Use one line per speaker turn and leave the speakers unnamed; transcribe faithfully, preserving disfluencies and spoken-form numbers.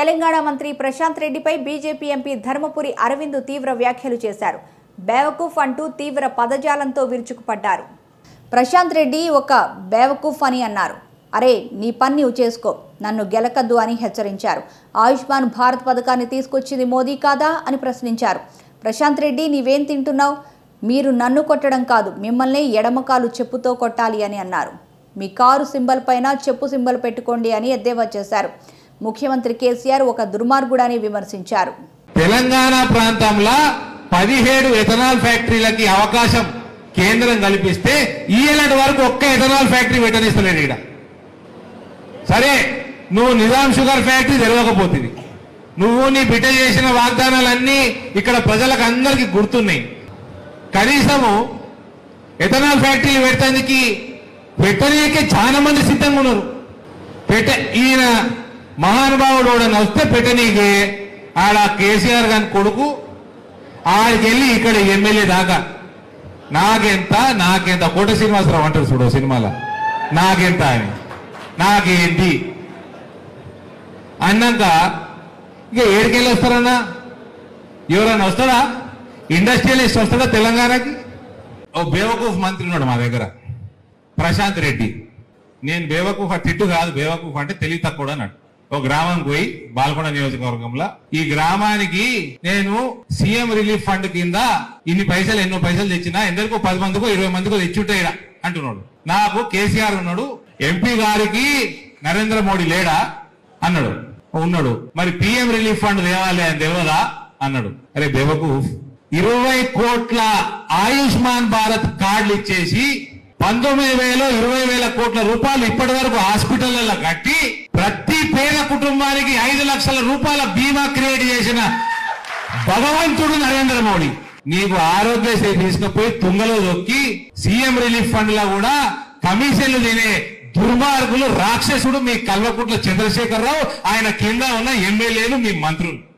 తెలంగాణ మంత్రి ప్రశాంత్ రెడ్డిపై BJP MP Dharmapuri Arvind తీవ్ర వ్యాఖ్యలు చేశారు. బేవకూఫ్ అంటూ తీవ్ర పదజాలంతో విరుచుకుపడ్డారు. ప్రశాంత్ రెడ్డి ఒక బేవకూఫ్ అని అన్నారు. అరే నీ పని నువ్వు చేసుకో, నన్ను గెలకద్దు అని హెచ్చరించారు. ఆయుష్మాన్ భారత్ పథకాన్ని తీసుకొచ్చింది మోదీ కాదా అని ప్రశ్నించారు. ప్రశాంత్ రెడ్డి నీవేం తింటున్నావు? మీరు నన్ను కొట్టడం కాదు, మిమ్మల్ని ఎడమకాలు చెప్పుతో కొట్టాలి అని అన్నారు. మీ కారు సింబల్ పైన చెప్పు సింబల్ పెట్టుకోండి అని ఎద్దేవా చేశారు. ముఖ్యమంత్రి కేసీఆర్ ఒక దుర్మార్గుడని విమర్శించారు.
తెలంగాణ ప్రాంతంలో పదిహేడు ఎథనాల్ ఫ్యాక్టరీలకి అవకాశం కేంద్రం కల్పిస్తే ఈనాటి వరకు ఒక్క ఎథనాల్ ఫ్యాక్టరీ పెట్టనిస్తలేడు. ఇక్కడ సరే నువ్వు నిజాం షుగర్ ఫ్యాక్టరీ తెలవకపోతుంది, నువ్వు నీ బిడ్డ చేసిన వాగ్దానాలన్నీ ఇక్కడ ప్రజలకు అందరికీ గుర్తున్నాయి. కనీసము ఎథనాల్ ఫ్యాక్టరీలు పెట్టడానికి పెట్టనీకే చాలా మంది సిద్ధంగా ఉన్నారు. పెట్ట ఈయన మహానుభావుడు వస్తే పెట్టనీకే ఆడ కేసీఆర్ గారి కొడుకు ఆడికి వెళ్ళి ఇక్కడ ఎమ్మెల్యే దాకా నాకెంత నాకెంత కోట శ్రీనివాసరావు అంటారు చూడు సినిమాలో, నాకెంత అని నాకేంటి అన్నాక ఇక ఏడికెళ్ళి వస్తారన్నా? ఎవరన్నా వస్తాడా? ఇండస్ట్రియలిస్ట్ వస్తాడా తెలంగాణకి? ఓ బేవకూఫ్ మంత్రి ఉన్నాడు మా దగ్గర, ప్రశాంత్ రెడ్డి. నేను బేవకూఫ్ తిట్టు కాదు, బేవకూఫ్ అంటే తెలివి తక్కువ అన్నాడు. ఓ గ్రామానికి పోయి బాల్కొండ నియోజకవర్గంలో ఈ గ్రామానికి నేను సీఎం రిలీఫ్ ఫండ్ కింద ఇన్ని పైసలు ఎన్నో పైసలు తెచ్చినా ఎందరికో పది మందికో ఇరవై మందికో తెచ్చుంటాయిరా అంటున్నాడు. నాకు కేసీఆర్ ఉన్నాడు, ఎంపీ గారికి నరేంద్ర మోడీ లేడా అన్నాడు. ఉన్నాడు. మరి పిఎం రిలీఫ్ ఫండ్ తేవాలి అని తెలియదా అన్నాడు. అరే బేవకూఫ్, ఇరవై కోట్ల ఆయుష్మాన్ భారత్ కార్డులు ఇచ్చేసి పంతొమ్మిది వేలు ఇరవై వేల కోట్ల రూపాయలు ఇప్పటి వరకు హాస్పిటల్లో కట్టి ప్రతి పేద కుటుంబానికి ఐదు లక్షల రూపాయల బీమా క్రియేట్ చేసిన భగవంతుడు నరేంద్ర మోడీ నీకు ఆరోగ్యశ్రీ తీసుకుపోయి తుంగలో దొక్కి సీఎం రిలీఫ్ ఫండ్ లో కూడా కమిషన్లు తినే దుర్మార్గులు రాక్షసుడు మీ కల్వకుంట్ల చంద్రశేఖరరావు, ఆయన కింద ఉన్న ఎమ్మెల్యేలు మీ మంత్రులు.